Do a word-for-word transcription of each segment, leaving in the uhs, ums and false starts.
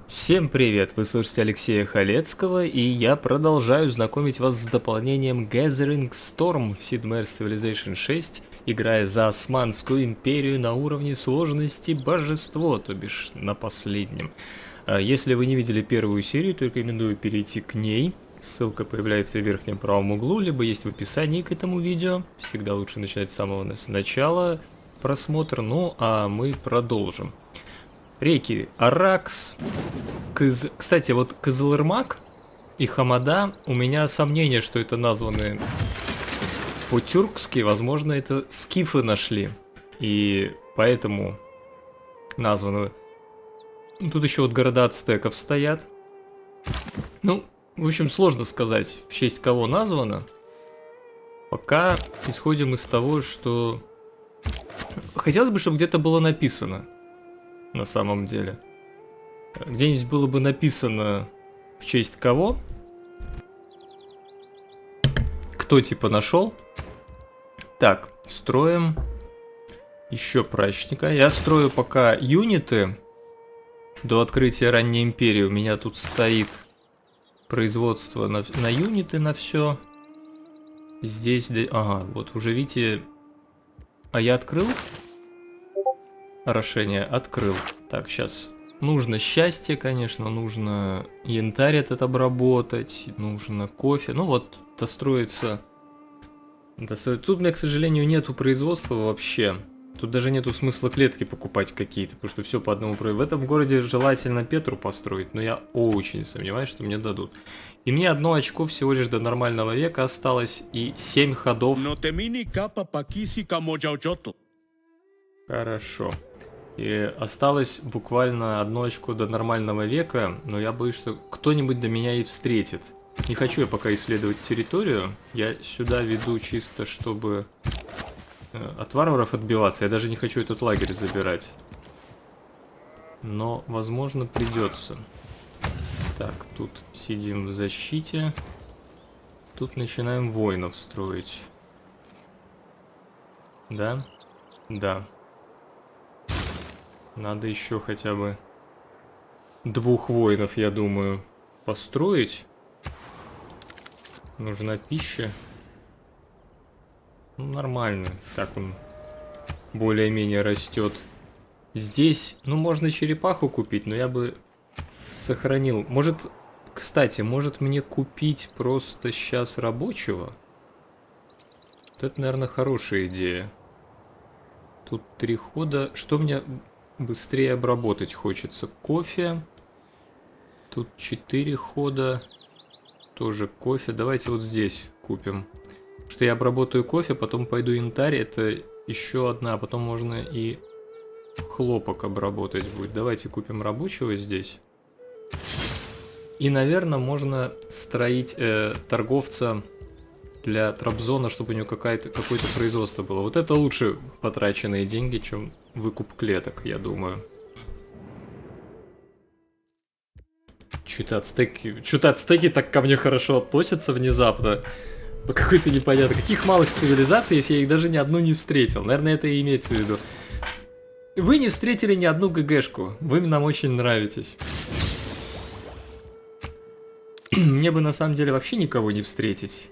Всем привет! Вы слышите Алексея Халецкого, и я продолжаю знакомить вас с дополнением Gathering Storm в Sid Meier's Civilization шесть, играя за Османскую империю на уровне сложности Божество, то бишь на последнем. Если вы не видели первую серию, то рекомендую перейти к ней. Ссылка появляется в верхнем правом углу, либо есть в описании к этому видео. Всегда лучше начинать с самого начала просмотра. Ну, а мы продолжим. Реки Аракс, Кыз... Кстати, вот Кызылырмак и Хамада, у меня сомнение, что это названы по-тюркски, возможно, это скифы нашли, и поэтому названы. Тут еще вот города ацтеков стоят. Ну, в общем, сложно сказать, в честь кого названо. Пока исходим из того, что хотелось бы, чтобы где-то было написано. На самом деле. Где-нибудь было бы написано в честь кого. Кто типа нашел. Так, строим еще прачника. Я строю пока юниты. До открытия ранней империи у меня тут стоит производство на, на юниты, на все. Здесь, ага, вот уже видите. А я открыл? Орошение открыл. Так, сейчас нужно счастье, конечно, нужно янтарь этот обработать, нужно кофе. Ну вот, достроится. достроится. Тут у меня, к сожалению, нету производства вообще. Тут даже нету смысла клетки покупать какие-то, потому что все по одному производству. В этом городе желательно Петру построить, но я очень сомневаюсь, что мне дадут. И мне одно очко всего лишь до нормального века осталось, и семь ходов. Хорошо. И осталось буквально одно очко до нормального века, но я боюсь, что кто-нибудь до меня и встретит. Не хочу я пока исследовать территорию, я сюда веду чисто, чтобы от варваров отбиваться. Я даже не хочу этот лагерь забирать. Но, возможно, придется. Так, тут сидим в защите. Тут начинаем воинов строить. Да? Да. Надо еще хотя бы двух воинов, я думаю, построить. Нужна пища. Ну, нормально. Так он более-менее растет. Здесь, ну, можно черепаху купить, но я бы сохранил. Может, кстати, может мне купить просто сейчас рабочего? Вот это, наверное, хорошая идея. Тут три хода. Что мне быстрее обработать хочется? Кофе. Тут четыре хода. Тоже кофе. Давайте вот здесь купим. Потому что я обработаю кофе, потом пойду янтарь. Это еще одна. А потом можно и хлопок обработать будет. Давайте купим рабочего здесь. И, наверное, можно строить э, торговца для Трабзона, чтобы у него какое-то какое-то производство было. Вот это лучше потраченные деньги, чем выкуп клеток, я думаю. Что-то ацтеки, что-то ацтеки так ко мне хорошо относятся внезапно. По какой-то непонятно. Каких малых цивилизаций, если я их даже ни одну не встретил? Наверное, это и имеется в виду. Вы не встретили ни одну ГГшку. Вы нам очень нравитесь. Мне бы на самом деле вообще никого не встретить.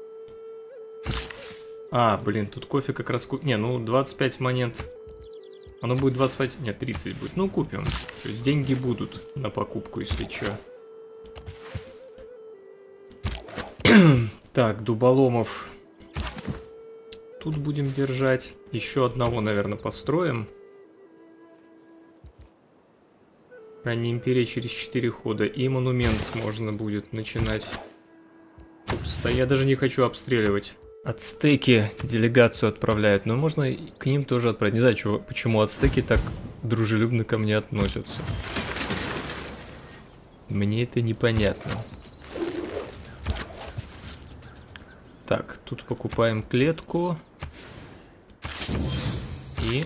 А, блин, тут кофе как раз... Не, ну двадцать пять монет. Оно будет двадцать пять... Нет, тридцать будет. Ну, купим. То есть деньги будут на покупку, если что. Так, дуболомов. Тут будем держать. Еще одного, наверное, построим. Ранняя империя через четыре хода. И монумент можно будет начинать. Пусто. Я даже не хочу обстреливать. Ацтеки делегацию отправляют, но можно к ним тоже отправить. Не знаю, чего, почему ацтеки так дружелюбно ко мне относятся. Мне это непонятно. Так, тут покупаем клетку. И...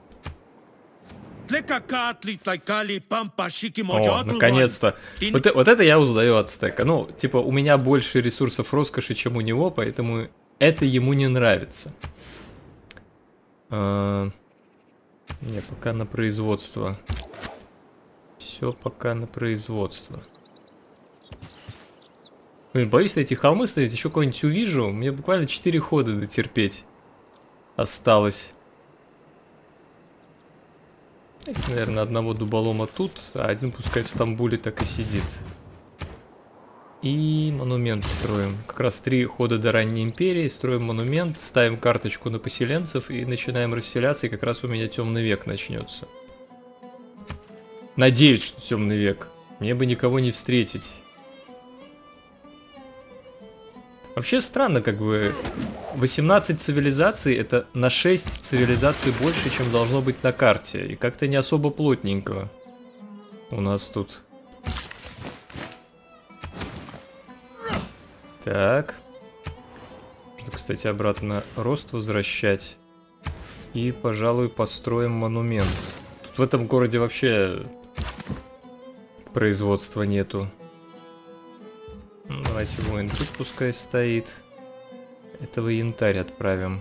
О, наконец-то. Вот, вот это я узнаю ацтека. Ну, типа, у меня больше ресурсов роскоши, чем у него, поэтому... Это ему не нравится. А, не, пока на производство. Все пока на производство. Блин, боюсь на эти холмы стоять, еще кого-нибудь увижу. Мне буквально четыре хода дотерпеть осталось. Давайте, наверное, одного дуболома тут, а один пускай в Стамбуле так и сидит. И монумент строим. Как раз три хода до ранней империи. Строим монумент, ставим карточку на поселенцев и начинаем расселяться. И как раз у меня темный век начнется. Надеюсь, что темный век. Мне бы никого не встретить. Вообще странно, как бы восемнадцать цивилизаций — это на шесть цивилизаций больше, чем должно быть на карте. И как-то не особо плотненько у нас тут. Так. Нужно, кстати, обратно рост возвращать. И, пожалуй, построим монумент. Тут в этом городе вообще производства нету. Ну, давайте воин тут пускай стоит. Этого янтарь отправим.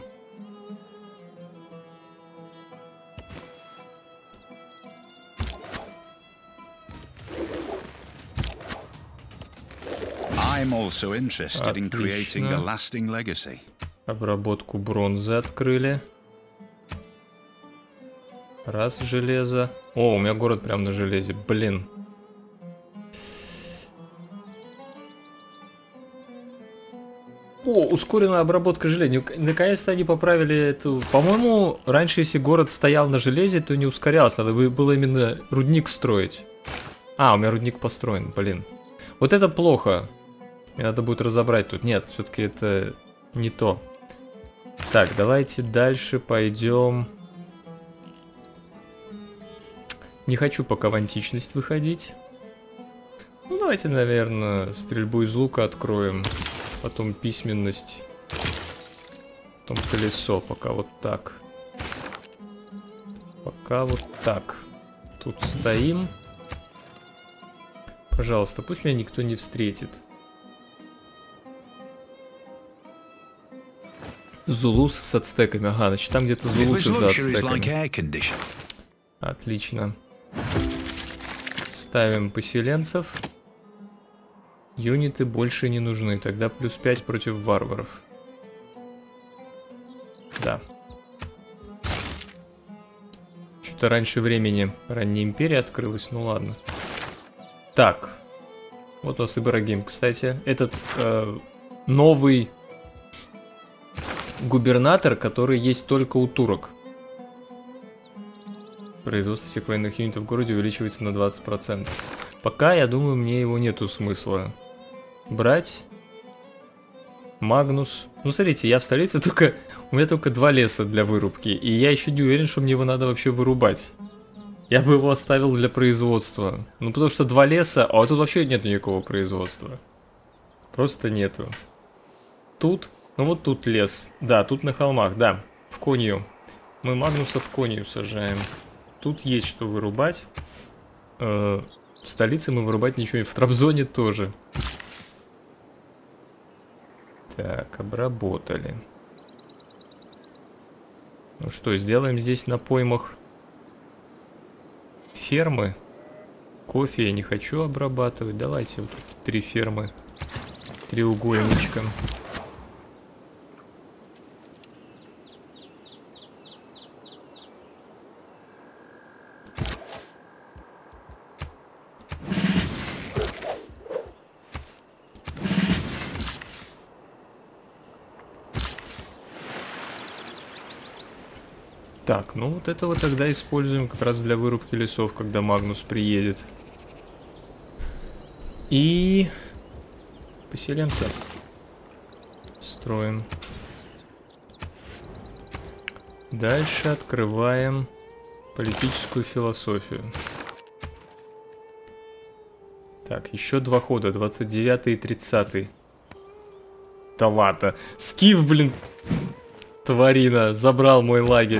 I'm also interested in creating a lasting legacy. Обработку бронзы открыли. Раз железо. О, у меня город прям на железе. Блин. О, ускоренная обработка железа. Наконец-то они поправили эту. По-моему, раньше, если город стоял на железе, то не ускорялось. Надо было именно рудник строить. А, у меня рудник построен, блин. Вот это плохо. Мне надо будет разобрать тут. Нет, все-таки это не то. Так, давайте дальше пойдем. Не хочу пока в античность выходить. Ну, давайте, наверное, стрельбу из лука откроем. Потом письменность. Потом колесо. Пока вот так. Пока вот так. Тут стоим. Пожалуйста, пусть меня никто не встретит. Зулус с ацтеками. Ага, значит, там где-то зулусы за ацтеками. Отлично. Ставим поселенцев. Юниты больше не нужны. Тогда плюс пять против варваров. Да. Что-то раньше времени ранняя империя открылась. Ну ладно. Так. Вот у нас Ибрагим, кстати. Этот э, новый губернатор, который есть только у турок. Производство всех военных юнитов в городе увеличивается на двадцать процентов. Пока, я думаю, мне его нету смысла брать. Магнус. Ну, смотрите, я в столице только... У меня только два леса для вырубки. И я еще не уверен, что мне его надо вообще вырубать. Я бы его оставил для производства. Ну, потому что два леса... А тут вообще нет никакого производства. Просто нету. Тут... Ну, вот тут лес. Да, тут на холмах, да. В Конию. Мы Магнуса в Конию сажаем. Тут есть что вырубать. Э, в столице мы вырубать ничего не... В Трабзоне тоже. Так, обработали. Ну что, сделаем здесь на поймах фермы. Кофе я не хочу обрабатывать. Давайте вот тут три фермы. Треугольничком. Так, ну вот этого тогда используем как раз для вырубки лесов, когда Магнус приедет. И поселенца строим. Дальше открываем политическую философию. Так, еще два хода, двадцать девятый и тридцатый. Да ладно. Скиф, блин. Тварина, забрал мой лагерь.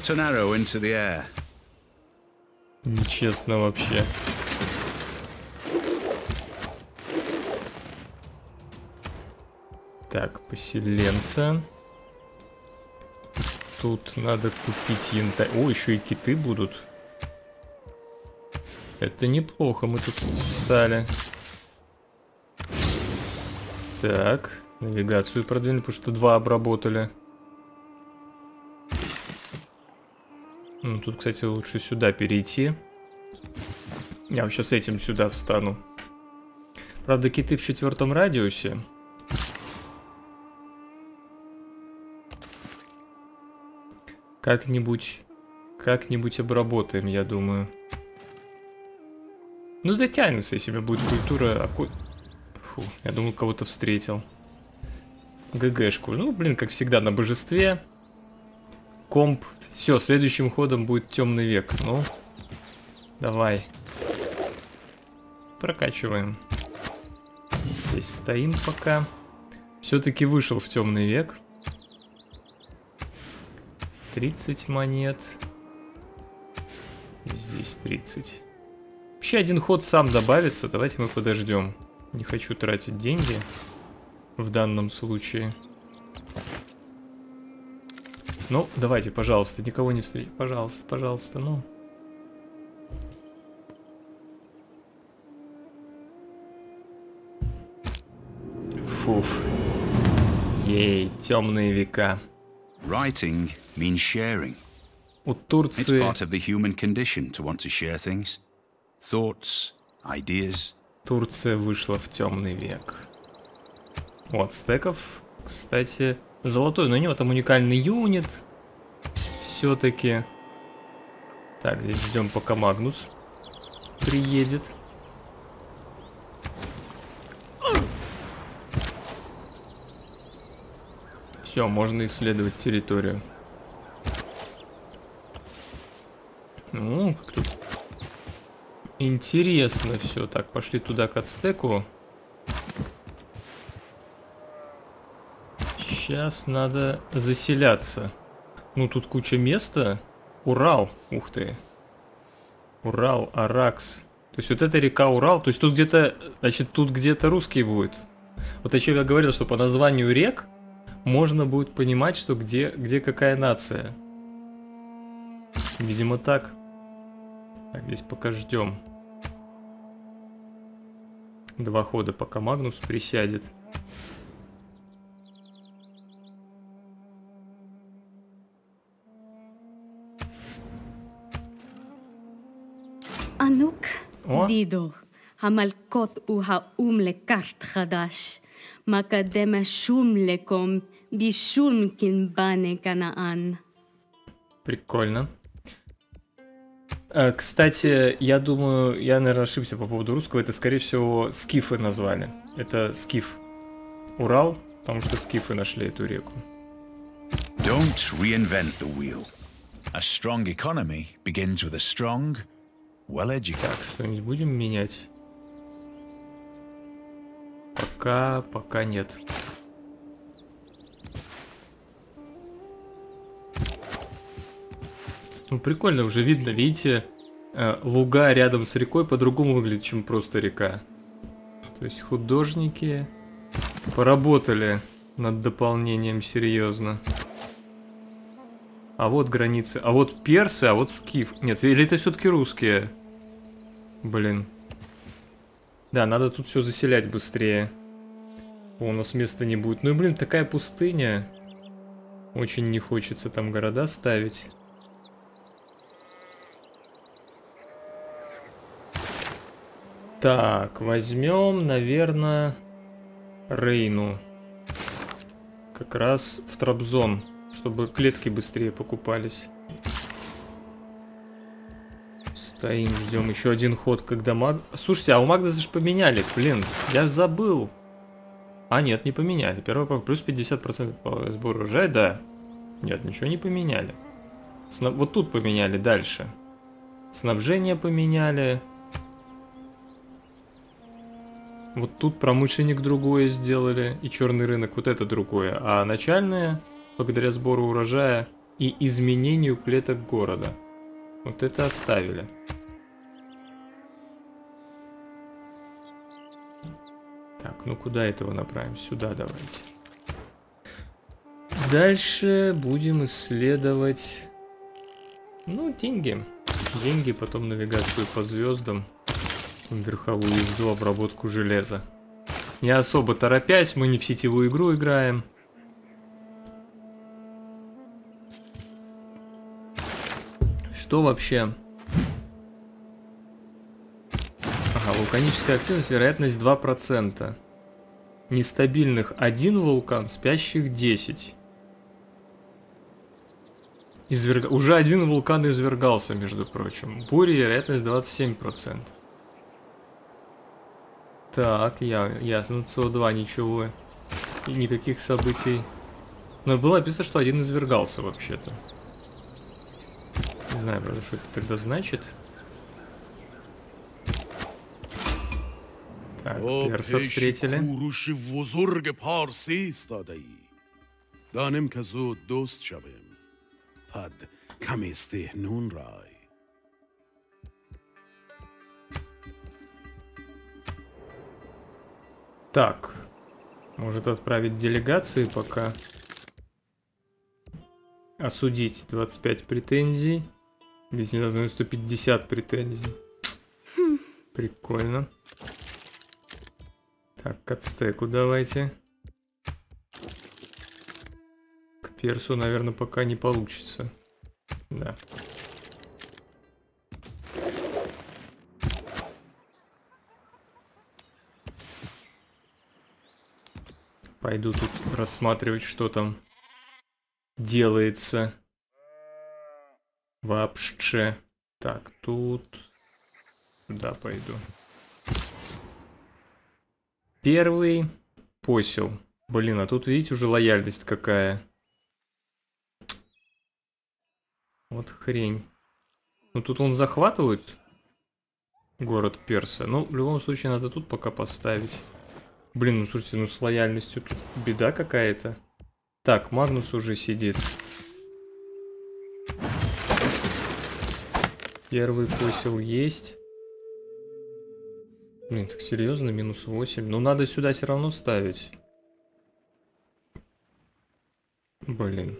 Нечестно вообще. Так, поселенца. Тут надо купить янтарь. О, еще и киты будут. Это неплохо мы тут стали. Так, навигацию продвинули, потому что два обработали. Ну, тут, кстати, лучше сюда перейти. Я сейчас этим сюда встану. Правда, киты в четвертом радиусе. Как-нибудь, как-нибудь обработаем, я думаю. Ну, дотянется, если у меня будет культура. Фу, я думал, кого-то встретил. ГГшку. Ну, блин, как всегда, на божестве. Комп. Все, следующим ходом будет темный век. Ну, давай. Прокачиваем. Здесь стоим пока. Все-таки вышел в темный век. тридцать монет. И здесь тридцать. Вообще один ход сам добавится. Давайте мы подождем. Не хочу тратить деньги в данном случае. Ну, давайте, пожалуйста, никого не встретить. Пожалуйста, пожалуйста, ну. Фуф. Ей, темные века. Writing means sharing. У Турции... It's part of the human condition to want to share things. Thoughts, ideas. Турция вышла в темный век. Вот, стеков, кстати, золотой, но у него там уникальный юнит. Все-таки. Так, здесь ждем, пока Магнус приедет. Все, можно исследовать территорию. Ну, как тут интересно все. Так, пошли туда к Ацтеку. Сейчас надо заселяться. Ну, тут куча места. Урал. Ух ты. Урал, Аракс. То есть вот эта река Урал. То есть тут где-то, значит, тут где-то русский будет. Вот о чем я говорил, что по названию рек можно будет понимать, что где, где какая нация. Видимо, так. Так, здесь пока ждем. Два хода, пока Магнус присядет. Анук Дидо, Хамалкот уха умле карт хадаш, Макадема шумлеком бишункин бане канаан. Прикольно. Кстати, я думаю, я, наверное, ошибся по поводу русского. Это, скорее всего, скифы назвали. Это скиф. Урал, потому что скифы нашли эту реку. Don't reinvent the wheel. A strong economy begins with a strong, well-educated. Так, что-нибудь будем менять? Пока, пока нет. Ну, прикольно, уже видно, видите, э, луга рядом с рекой по-другому выглядят, чем просто река. То есть художники поработали над дополнением серьезно. А вот границы, а вот персы, а вот скиф. Нет, или это все-таки русские? Блин. Да, надо тут все заселять быстрее. О, у нас места не будет. Ну и, блин, такая пустыня. Очень не хочется там города ставить. Так, возьмем, наверное, Рейну. Как раз в Трабзон, чтобы клетки быстрее покупались. Стоим, ждем еще один ход, когда Маг... Слушайте, а у Магдаса же поменяли, блин, я забыл. А, нет, не поменяли. Первый пак плюс пятьдесят процентов по сбору урожая, да. Нет, ничего не поменяли. Снаб... Вот тут поменяли дальше. Снабжение поменяли. Вот тут промышленник другое сделали, и черный рынок вот это другое. А начальное, благодаря сбору урожая и изменению клеток города. Вот это оставили. Так, ну куда этого направим? Сюда давайте. Дальше будем исследовать... Ну, деньги. деньги, потом навигацию по звездам, верховую езду, обработку железа. Не особо торопясь, мы не в сетевую игру играем. Что вообще? Ага, вулканическая активность, вероятность два процента. Нестабильных один вулкан, спящих десять. Изверг... Уже один вулкан извергался, между прочим. Бури, вероятность двадцать семь процентов. Так, я, ясно, СО два ничего. И никаких событий. Но было написано, что один извергался вообще-то. Не знаю, правда, что это тогда значит. Так, перса встретили. Так, может отправить делегации пока. Осудить двадцать пять претензий. Здесь не должно сто пятьдесят претензий. Хм. Прикольно. Так, к Ацтеку давайте. К персу, наверное, пока не получится. Да. Пойду тут рассматривать, что там делается. Вообще. Так, тут... Да, пойду. Первый посел. Блин, а тут, видите, уже лояльность какая. Вот хрень. Ну, тут он захватывает город Перса. Ну, в любом случае, надо тут пока поставить. Блин, ну, слушайте, ну, с лояльностью тут беда какая-то. Так, Магнус уже сидит. Первый посел есть. Блин, так серьезно, минус восемь. Ну, надо сюда все равно ставить. Блин.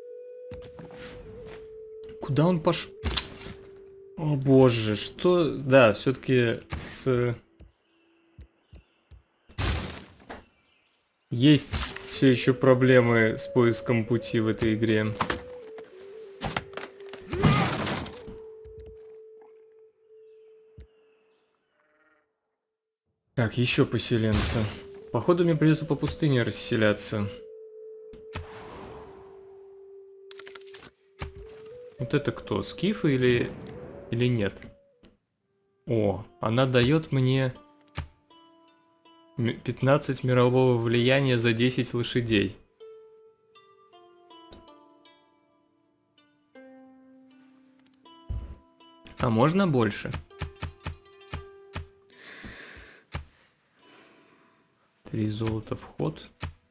Куда он пошел? О боже, что... Да, все-таки с... Есть все еще проблемы с поиском пути в этой игре. Так, еще поселенцы. Походу мне придется по пустыне расселяться. Вот это кто? Скифы или... или нет? О, она дает мне пятнадцать мирового влияния за десять лошадей. А можно больше? Три золота вход.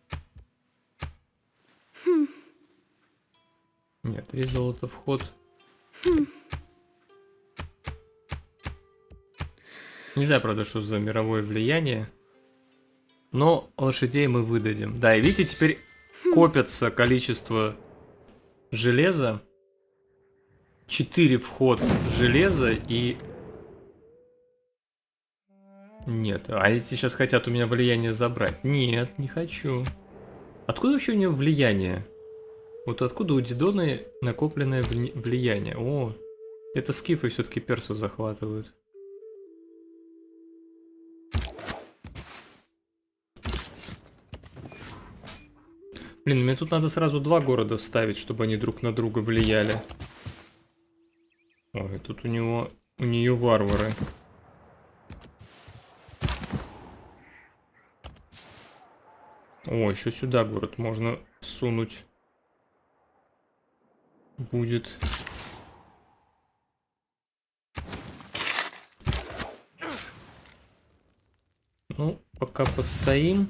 Хм. Нет, три золота вход. Хм. Не знаю, правда, что за мировое влияние. Но лошадей мы выдадим. Да, и видите, теперь хм. копится количество железа. четыре вход железа и... Нет, а эти сейчас хотят у меня влияние забрать. Нет, не хочу. Откуда вообще у него влияние? Вот откуда у Дидоны накопленное вли... влияние? О, это скифы все-таки перса захватывают. Блин, мне тут надо сразу два города ставить, чтобы они друг на друга влияли. Ой, тут у него... у нее варвары. О, еще сюда город можно сунуть. Будет. Ну, пока постоим.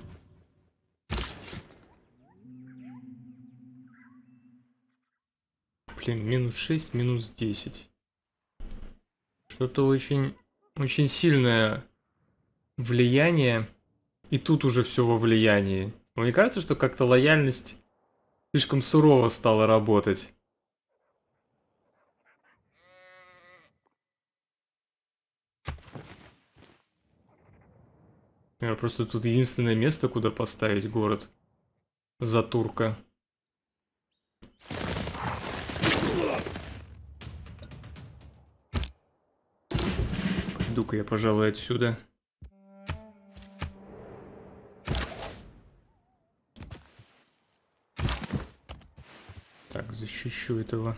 Блин, минус шесть, минус десять. Что-то очень, очень сильное влияние. И тут уже все во влиянии. Мне кажется, что как-то лояльность слишком сурово стала работать. Я просто тут единственное место, куда поставить город. Затурка. Пойду-ка я, пожалуй, отсюда. Так, защищу этого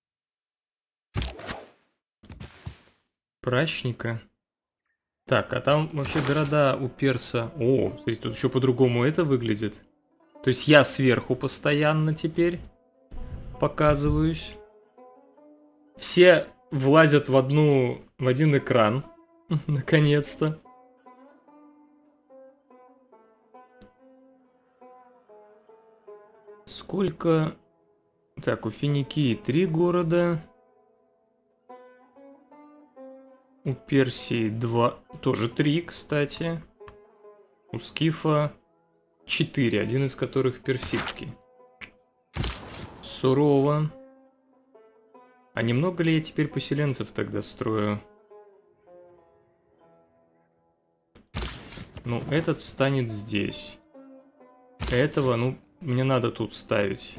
прачника. Так, а там вообще города у перса... О, смотрите, тут еще по-другому это выглядит. То есть я сверху постоянно теперь показываюсь. Все влазят в одну, в один экран. Наконец-то. Сколько... Так, у Финикии три города. У Персии два, тоже три, кстати. У Скифа четыре, один из которых персидский. Сурово. А немного ли я теперь поселенцев тогда строю? Ну, этот встанет здесь. Этого, ну, мне надо тут ставить.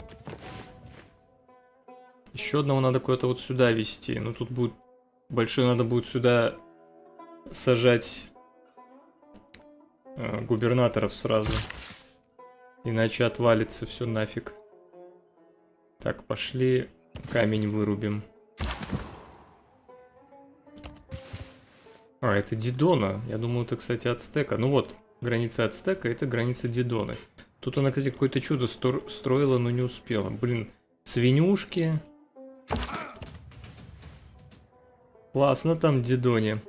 Еще одного надо куда-то вот сюда вести. Ну, тут будет... Большой надо будет сюда сажать э, губернаторов сразу. Иначе отвалится все нафиг. Так, пошли камень вырубим. А, это Дидона. Я думал, это, кстати, Ацтека. Ну вот, граница Ацтека, это граница Дидоны. Тут она, кстати, какое-то чудо стро строила, но не успела. Блин, свинюшки... Классно там Дидоне.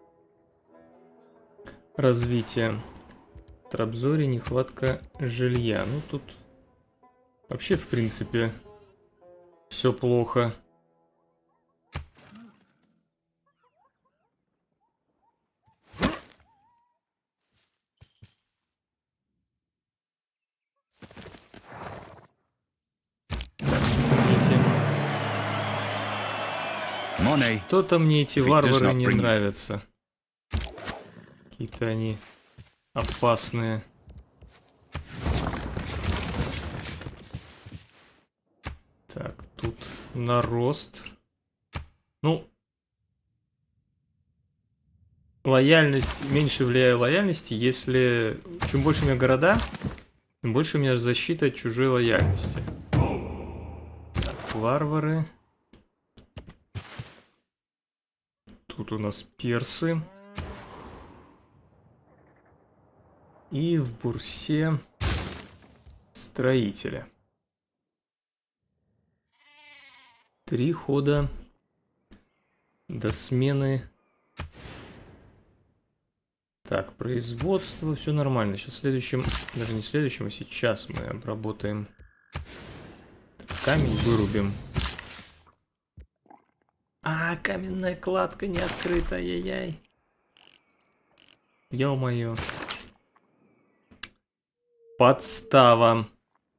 Развитие. В Трабзоре нехватка жилья. Ну тут вообще в принципе все плохо. Что-то мне эти варвары не нравятся. Какие-то они опасные. Так, тут на рост. Ну, лояльность, меньше влияет лояльности, если... Чем больше у меня города, тем больше у меня защита от чужой лояльности. Так, варвары. Тут у нас персы. И в бурсе строителя. Три хода до смены. Так, производство, все нормально. Сейчас следующим, даже не следующим, а сейчас мы обработаем. Камень вырубим. А, каменная кладка не открыта, ай-яй-яй. Ё-моё. Подстава.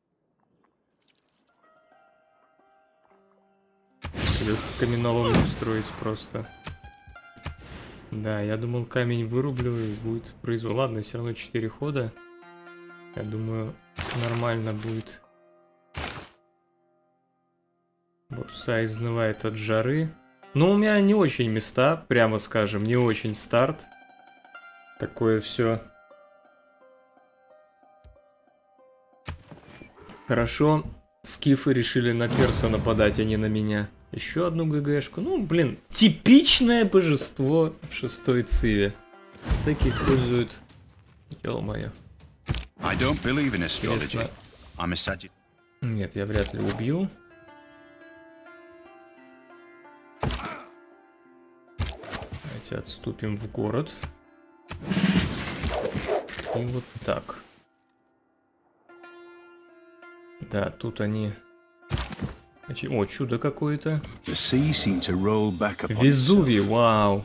Придется каменоломню строить просто. Да, я думал, камень вырублю и будет произвол. Ладно, все равно четыре хода. Я думаю, нормально будет. Бурса изнывает от жары. Ну, у меня не очень места, прямо скажем, не очень старт. Такое все. Хорошо, скифы решили на перса нападать, а не на меня. Еще одну ГГшку. Ну, блин, типичное божество в шестой циве. Стеки используют... Ё-моё. Нет, я вряд ли убью. Давайте отступим в город. И вот так. Да, тут они... О, чудо какое-то. Везувий, вау.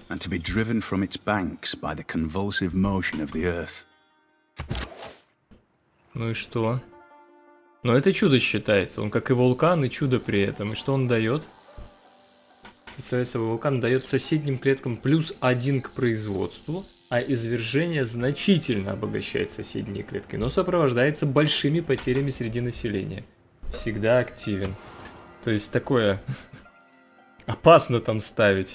Ну и что? Но это чудо считается. Он как и вулкан, и чудо при этом. И что он дает? Представляете, вулкан дает соседним клеткам плюс один к производству, а извержение значительно обогащает соседние клетки, но сопровождается большими потерями среди населения. Всегда активен. То есть такое опасно там ставить.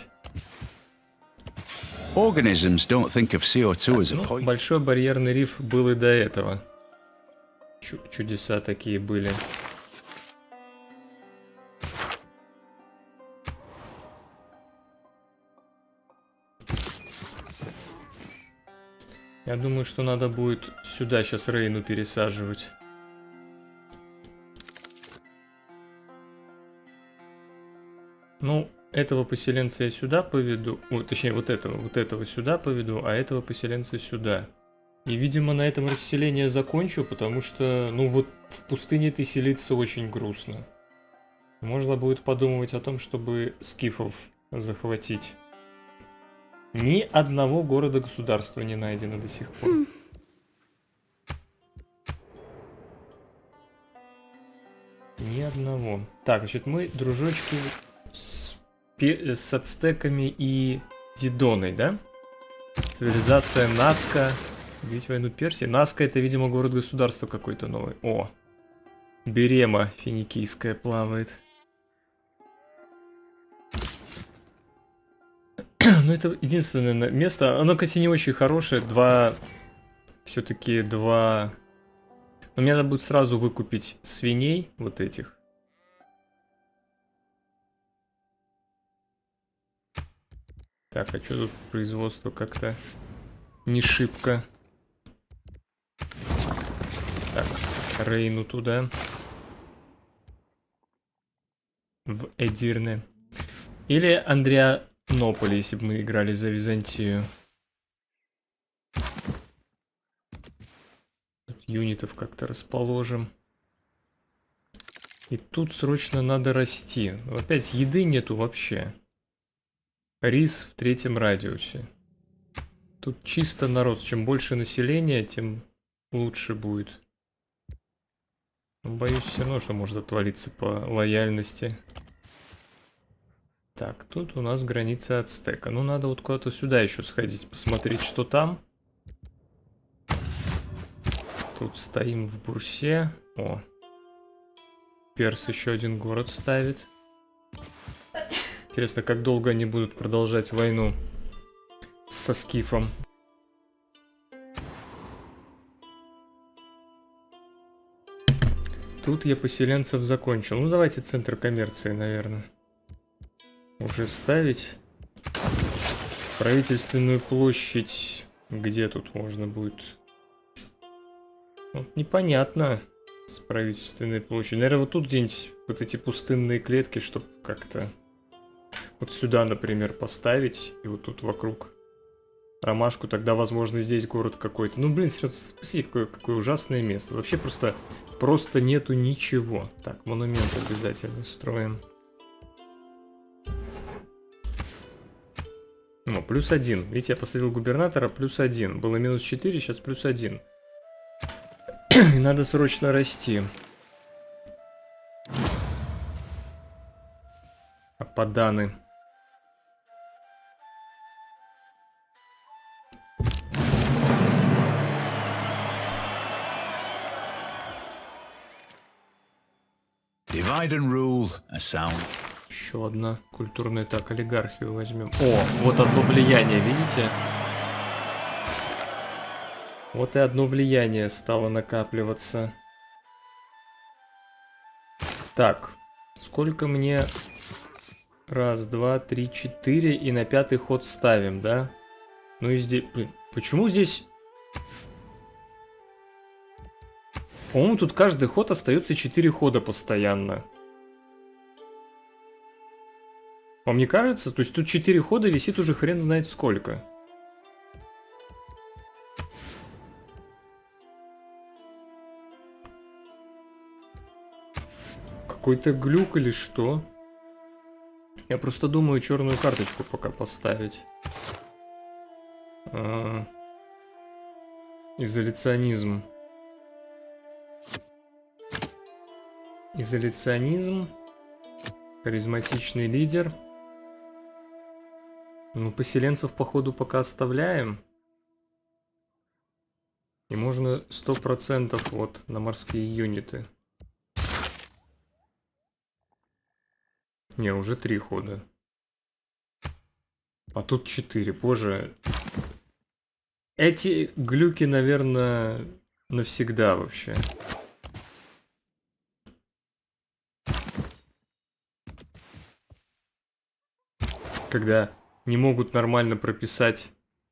Organisms don't think of си о two as a Ну, point. большой барьерный риф был и до этого. Чу- чудеса такие были. Я думаю, что надо будет сюда сейчас Рейну пересаживать. Ну, этого поселенца я сюда поведу. Ой, точнее, вот этого, вот этого сюда поведу, а этого поселенца сюда. И, видимо, на этом расселение закончу, потому что, ну вот, в пустыне ты селиться очень грустно. Можно будет подумывать о том, чтобы скифов захватить. Ни одного города-государства не найдено до сих пор. Ни одного. Так, значит, мы, дружочки, с, пе- с ацтеками и Дидоной, да? Цивилизация Наска. Видите войну Персии. Наска — это, видимо, город-государство какой-то новый. О! Берема финикийская плавает. Ну, это единственное место. Оно, кстати, не очень хорошее. Два... Все-таки два... Но мне надо будет сразу выкупить свиней, вот этих. Так, а что тут производство как-то не шибко. Так, Рейну туда. В Эдирне. Или Андрианополь, если бы мы играли за Византию. Тут юнитов как-то расположим. И тут срочно надо расти. Опять еды нету вообще. Рис в третьем радиусе. Тут чисто на рост. Чем больше населения, тем лучше будет. Но боюсь все равно, что может отвалиться по лояльности. Так, тут у нас граница ацтека. Ну, надо вот куда-то сюда еще сходить, посмотреть, что там. Тут стоим в бурсе. О. Перс еще один город ставит. Интересно, как долго они будут продолжать войну со скифом. Тут я поселенцев закончил. Ну, давайте центр коммерции, наверное. Уже ставить. Правительственную площадь. Где тут можно будет? Вот непонятно. С правительственной площадью. Наверное, вот тут где-нибудь вот эти пустынные клетки, чтобы как-то... Вот сюда, например, поставить. И вот тут вокруг ромашку. Тогда, возможно, здесь город какой-то. Ну, блин, смотрите, какое, какое ужасное место. Вообще просто, просто нету ничего. Так, монумент обязательно строим. Ну, плюс один. Видите, я посадил губернатора, плюс один. Было минус четыре, сейчас плюс один. И надо срочно расти. Ападаны. Divide and rule a sound. Еще одна культурная, так, олигархию возьмем. О, вот одно влияние, видите? Вот и одно влияние стало накапливаться. Так, сколько мне... Раз, два, три, четыре, и на пятый ход ставим, да? Ну и здесь... Блин, почему здесь... По-моему, тут каждый ход остается четыре хода постоянно. Вам не кажется? То есть тут четыре хода висит уже хрен знает сколько. Какой-то глюк или что? Я просто думаю черную карточку пока поставить. А, изоляционизм. Изоляционизм. Харизматичный лидер. Ну, поселенцев, походу, пока оставляем. И можно сто процентов вот на морские юниты. Не, уже три хода. А тут четыре. Боже. Эти глюки, наверное, навсегда вообще. Когда не могут нормально прописать,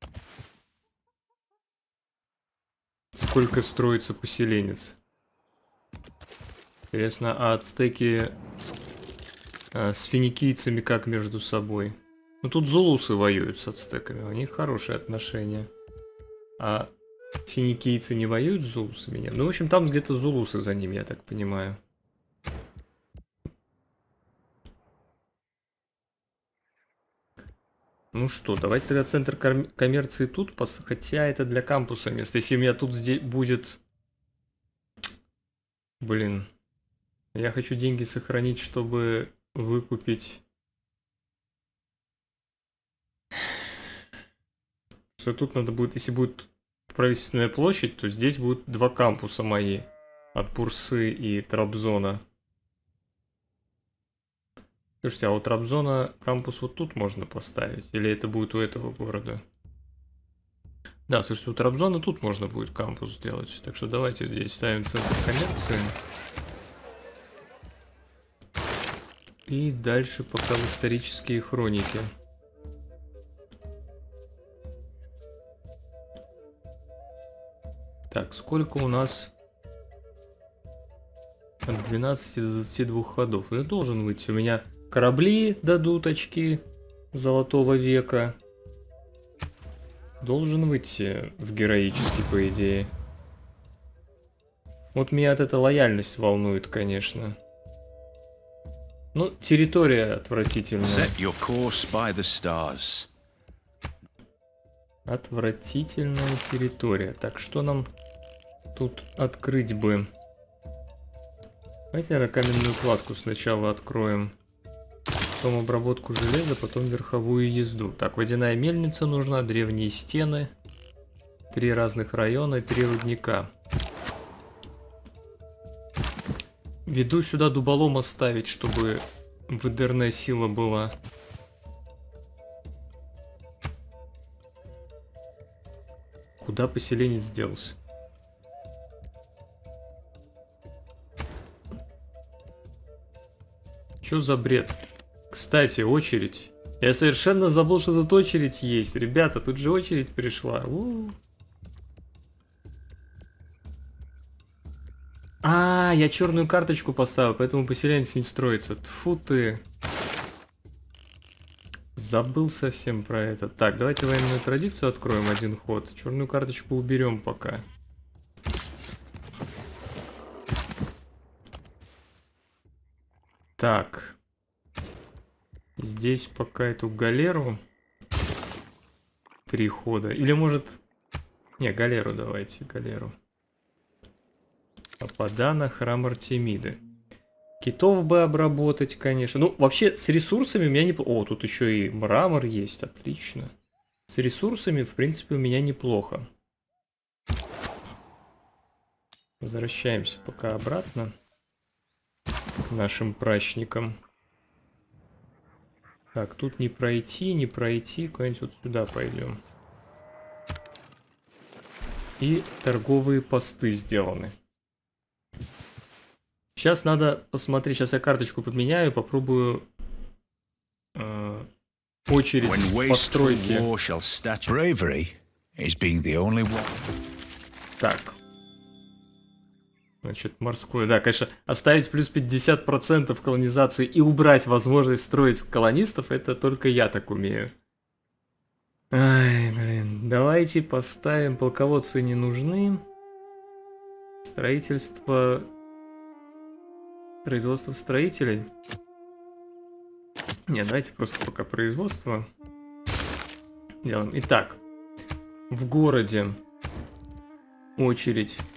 сколько строится поселенец. Интересно, а ацтеки с, а, с финикийцами как между собой? Ну тут зулусы воюют с ацтеками, у них хорошие отношения. А финикийцы не воюют с зулусами? Нет. Ну, в общем, там где-то зулусы за ним, я так понимаю. Ну что, давайте тогда центр коммерции тут, хотя это для кампуса место. Если у меня тут здесь будет... Блин. Я хочу деньги сохранить, чтобы выкупить... Что тут надо будет, если будет правительственная площадь, то здесь будут два кампуса мои. От Бурсы и Трабзона. Слушайте, а у Трабзона кампус вот тут можно поставить? Или это будет у этого города? Да, слушайте, у Трабзона тут можно будет кампус сделать. Так что давайте здесь ставим центр коммерции. И дальше пока в исторические хроники. Так, сколько у нас... От двенадцати до двадцати двух ходов. Я должен выйти. У меня... Корабли дадут очки золотого века. Должен выйти в героический, по идее. Вот меня от этой лояльность волнует, конечно. Ну, территория отвратительная. Отвратительная территория. Так, что нам тут открыть бы? Давайте, наверное, каменную кладку сначала откроем. Потом обработку железа, потом верховую езду. Так, водяная мельница нужна, древние стены. Три разных района, три рудника. Веду сюда дуболома ставить, чтобы выдерная сила была. Куда поселенец сделался? Чё за бред? Кстати, очередь. Я совершенно забыл, что тут очередь есть. Ребята, тут же очередь пришла. У-у-у. А, я черную карточку поставил, поэтому поселенец не строится. Тфу ты. Забыл совсем про это. Так, давайте военную традицию откроем один ход. Черную карточку уберем пока. Так. Здесь пока эту галеру. Три хода. Или может... Не, галеру давайте, галеру. Ападана, храм Артемиды. Китов бы обработать, конечно. Ну, вообще, с ресурсами у меня не... О, тут еще и мрамор есть, отлично. С ресурсами, в принципе, у меня неплохо. Возвращаемся пока обратно к нашим прачникам. Так, тут не пройти, не пройти. Куда-нибудь вот сюда пойдем. И торговые посты сделаны. Сейчас надо посмотреть. Сейчас я карточку поменяю. Попробую э, очередь постройки. Так. Значит, морское. Да, конечно, оставить плюс пятьдесят процентов колонизации и убрать возможность строить колонистов, это только я так умею. Ай, блин. Давайте поставим, полководцы не нужны. Строительство... Производство строителей. Не, давайте просто пока производство делаем. Итак, в городе очередь.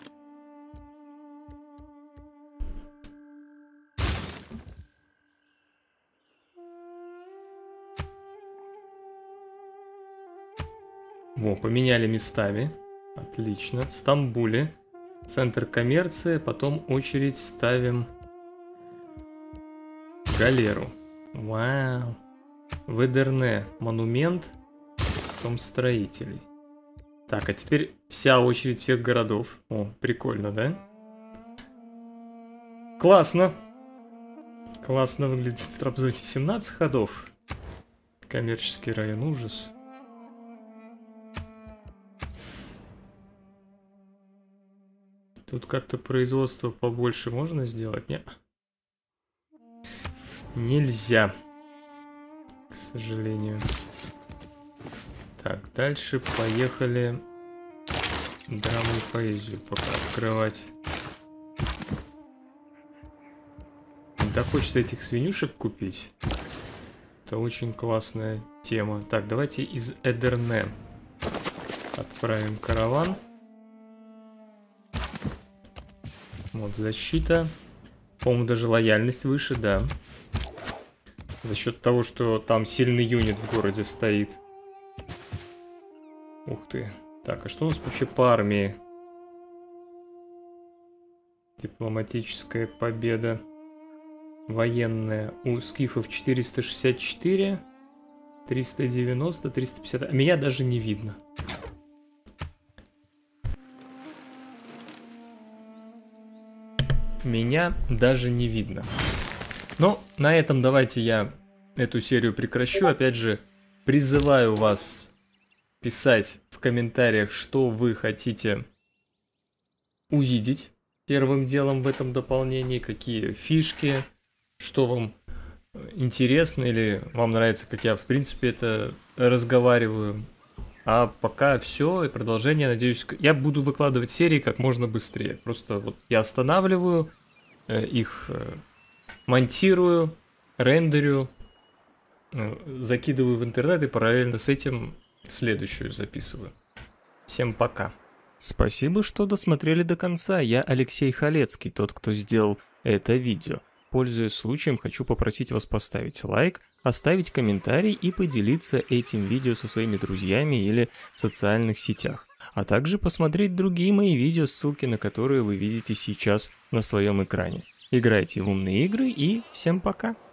Во, поменяли местами. Отлично. В Стамбуле. Центр коммерции. Потом очередь ставим галеру. Вау. В Эдерне монумент. Потом строителей. Так, а теперь вся очередь всех городов. О, прикольно, да? Классно. Классно выглядит в Трабзоне. семнадцать ходов. Коммерческий район, ужас. Тут как-то производство побольше можно сделать? Нет. Нельзя. К сожалению. Так, дальше поехали драму и поэзию пока открывать. Да хочется этих свинюшек купить. Это очень классная тема. Так, давайте из Эдерне отправим караван. Вот защита. По-моему, даже лояльность выше, да. За счет того, что там сильный юнит в городе стоит. Ух ты. Так, а что у нас вообще по армии? Дипломатическая победа. Военная. У скифов четыреста шестьдесят четыре. триста девяносто, триста пятьдесят. Меня даже не видно. Меня даже не видно. Но на этом давайте я эту серию прекращу. Опять же, призываю вас писать в комментариях, что вы хотите увидеть первым делом в этом дополнении, какие фишки, что вам интересно или вам нравится, как я в принципе это разговариваю. А пока все, и продолжение, надеюсь, я буду выкладывать серии как можно быстрее. Просто вот я останавливаю э, их, э, монтирую, рендерю, э, закидываю в интернет и параллельно с этим следующую записываю. Всем пока. Спасибо, что досмотрели до конца. Я Алексей Халецкий, тот, кто сделал это видео. Пользуясь случаем, хочу попросить вас поставить лайк, оставить комментарий и поделиться этим видео со своими друзьями или в социальных сетях. А также посмотреть другие мои видео, ссылки на которые вы видите сейчас на своем экране. Играйте в умные игры и всем пока!